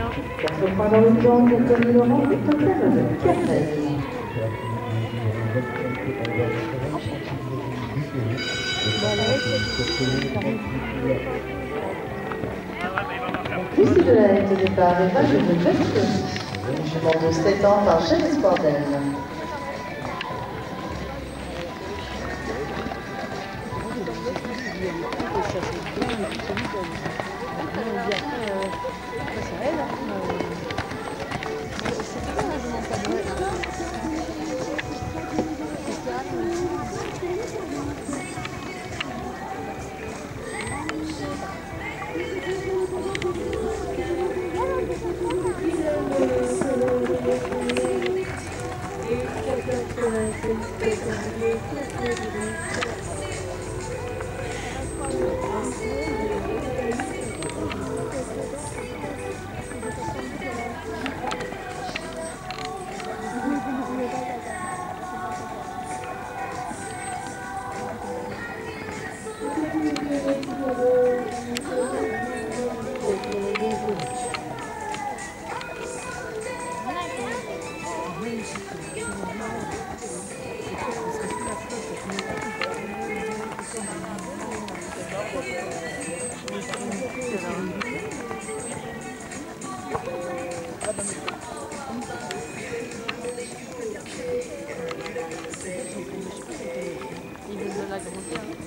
4 points dans le temps pour Tony Laurent et total de 4. L'issue de la ligne de départ est pas de Best, jument de 7 ans par Jeanne Spordel. Il veut de la grandir.